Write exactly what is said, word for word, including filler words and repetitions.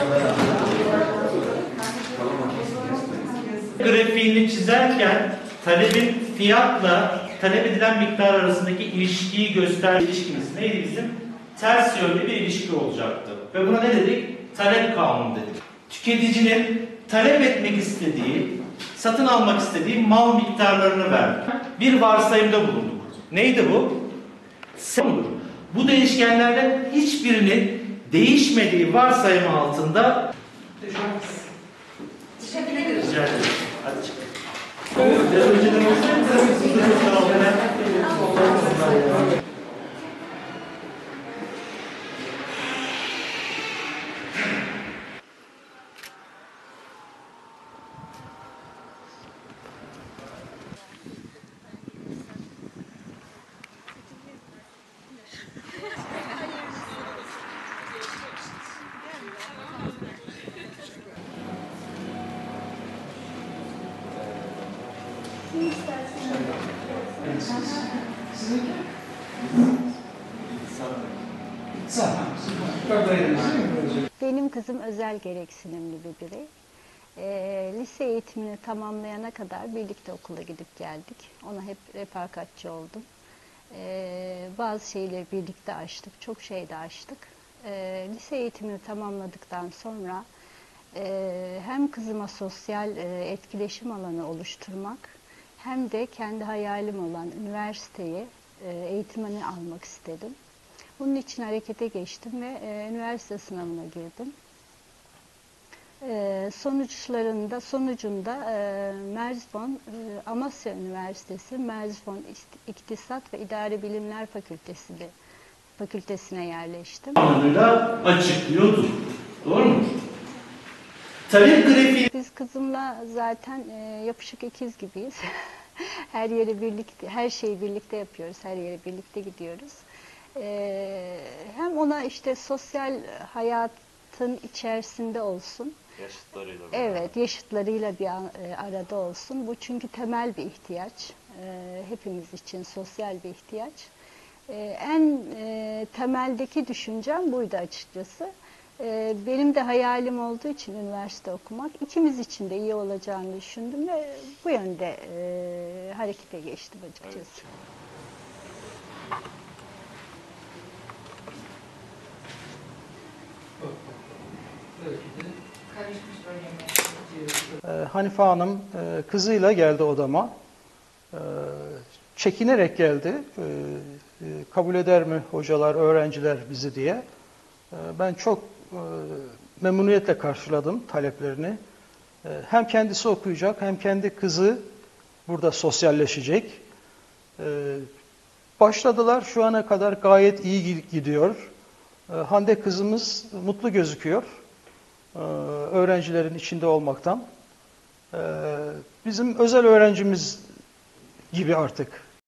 Grafiğini çizerken talebin fiyatla talep edilen miktar arasındaki ilişkiyi göster ilişkimiz neydi bizim? Ters yönlü bir ilişki olacaktı. Ve buna ne dedik? Talep kanunu dedik. Tüketicinin talep etmek istediği, satın almak istediği mal miktarlarını verdik. Bir varsayımda bulunduk. Neydi bu? Sondur. Bu değişkenlerden hiçbirinin değişmediği varsayım altında Teşekkür ederiz. rica ederim. Hadi çık. Biraz önceden olsaydı Benim kızım özel gereksinimli bir birey. E, lise eğitimini tamamlayana kadar birlikte okula gidip geldik. Ona hep refakatçi oldum. E, bazı şeyleri birlikte aştık, çok şey de aştık. E, lise eğitimini tamamladıktan sonra e, hem kızıma sosyal e, etkileşim alanı oluşturmak, hem de kendi hayalim olan üniversiteye e, eğitimini almak istedim. Bunun için harekete geçtim ve e, üniversite sınavına girdim. E, sonuçlarında, sonucunda e, Merzbon, e, Amasya Üniversitesi, Merzbon İktisat ve İdari Bilimler Fakültesi'de, fakültesine yerleştim. Anlamıyla açıklıyordu. Doğru mu? Talep grafiği. Biz kızımla zaten e, yapışık ikiz gibiyiz. Her yeri birlikte, her şeyi birlikte yapıyoruz, her yere birlikte gidiyoruz. Ee, hem ona işte sosyal hayatın içerisinde olsun. Yaşıtlarıyla. Evet, yaşıtlarıyla bir e, arada olsun. Bu çünkü temel bir ihtiyaç. E, hepimiz için sosyal bir ihtiyaç. E, en e, temeldeki düşüncem buydu açıkçası. E, benim de hayalim olduğu için üniversite okumak, ikimiz için de iyi olacağını düşündüm ve bu yönde e, harekete geçtim açıkçası. Evet. Hanife Hanım kızıyla geldi odama. Çekinerek geldi. Kabul eder mi hocalar, öğrenciler bizi diye. Ben çok memnuniyetle karşıladım taleplerini. Hem kendisi okuyacak, hem kendi kızı burada sosyalleşecek. Başladılar. Şu ana kadar gayet iyi gidiyor. Hande kızımız mutlu gözüküyor. Öğrencilerin içinde olmaktan. Bizim özel öğrencimiz gibi artık.